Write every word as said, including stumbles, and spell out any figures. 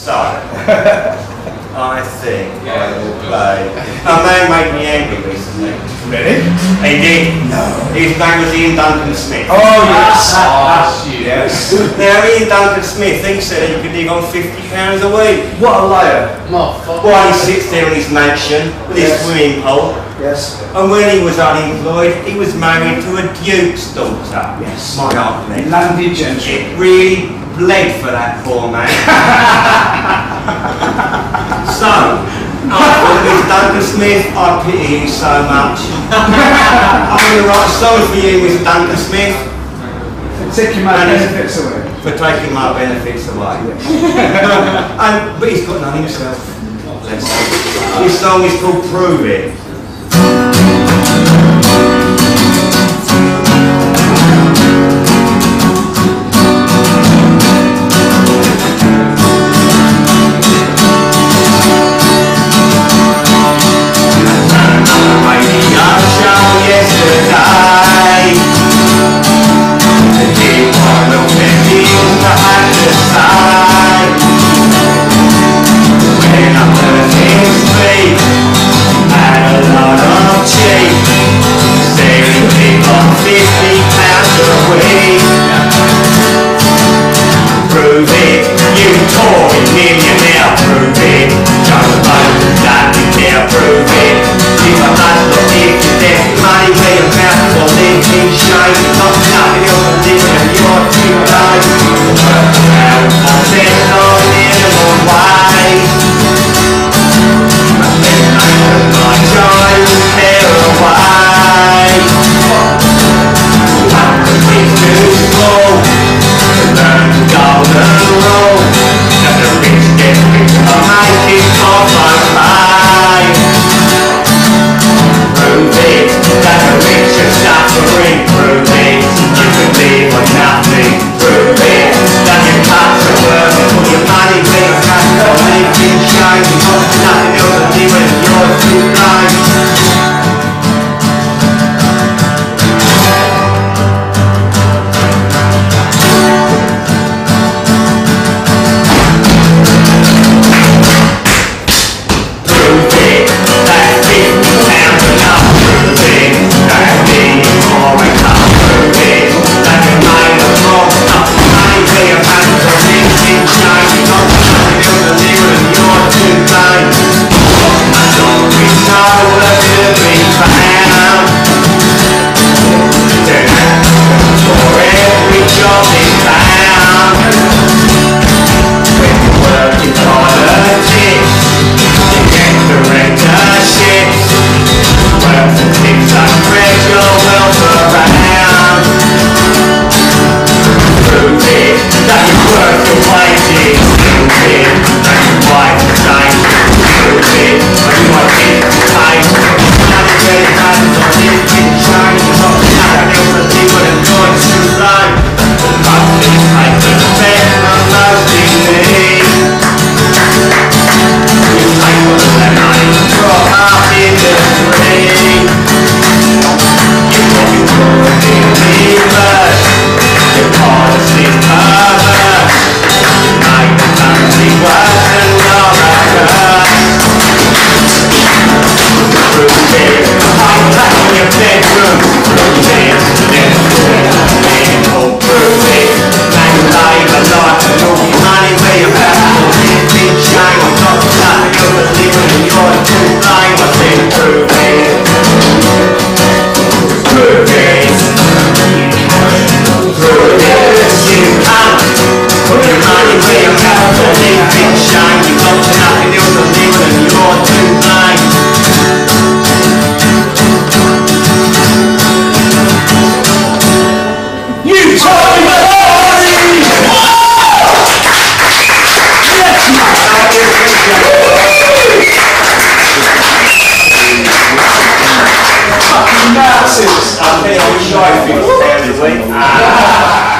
So, I think I will play. A man made me angry recently. Really? He did. No. His name was Ian Duncan Smith. Oh yes. Oh, yes. Now Ian Duncan Smith, he said he could live on fifty pounds a week. What a liar. Well, he sits there in his mansion with his Yes. swimming pool. Yes. And when he was unemployed, he was married to a duke's daughter. Yes. My aunt. Landed gentry. It really bled for that poor man. So, I thought Miss Duncan Smith, I pity you so much. I'm going to write a song for you, Miss Duncan Smith. For taking my benefits away. For taking my benefits away. Yes. and, but he's got none himself. This song is called Prove It. I think I wish I fixed it every week.